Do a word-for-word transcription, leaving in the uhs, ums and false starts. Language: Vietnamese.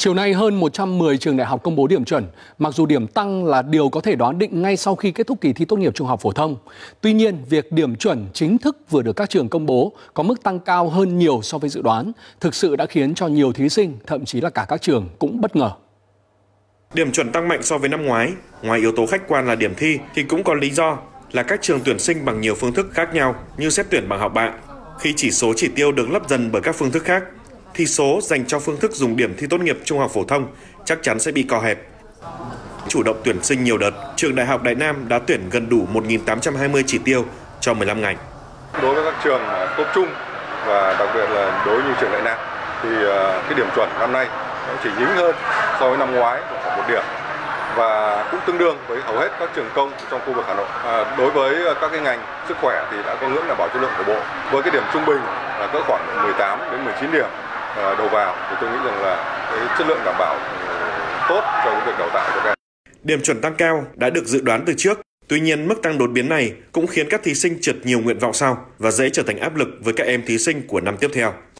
Chiều nay, hơn một trăm mười trường đại học công bố điểm chuẩn. Mặc dù điểm tăng là điều có thể đoán định ngay sau khi kết thúc kỳ thi tốt nghiệp trung học phổ thông. Tuy nhiên, việc điểm chuẩn chính thức vừa được các trường công bố có mức tăng cao hơn nhiều so với dự đoán, thực sự đã khiến cho nhiều thí sinh, thậm chí là cả các trường cũng bất ngờ. Điểm chuẩn tăng mạnh so với năm ngoái. Ngoài yếu tố khách quan là điểm thi thì cũng có lý do là các trường tuyển sinh bằng nhiều phương thức khác nhau như xét tuyển bằng học bạ. Khi chỉ số chỉ tiêu được lấp dần bởi các phương thức khác, thì số dành cho phương thức dùng điểm thi tốt nghiệp trung học phổ thông chắc chắn sẽ bị co hẹp. Chủ động tuyển sinh nhiều đợt, trường Đại học Đại Nam đã tuyển gần đủ một nghìn tám trăm hai mươi chỉ tiêu cho mười lăm ngành. Đối với các trường top trung và đặc biệt là đối với trường Đại Nam thì cái điểm chuẩn năm nay nó chỉ nhỉnh hơn so với năm ngoái khoảng một điểm và cũng tương đương với hầu hết các trường công trong khu vực Hà Nội. À, đối với các cái ngành sức khỏe thì đã có ngưỡng đảm bảo chất lượng của bộ. Với cái điểm trung bình là cỡ khoảng mười tám đến mười chín điểm đầu vào thì tôi nghĩ rằng là cái chất lượng đảm bảo tốt cho cái việc đào tạo cho các em. Điểm chuẩn tăng cao đã được dự đoán từ trước. Tuy nhiên, mức tăng đột biến này cũng khiến các thí sinh trượt nhiều nguyện vọng sau và dễ trở thành áp lực với các em thí sinh của năm tiếp theo.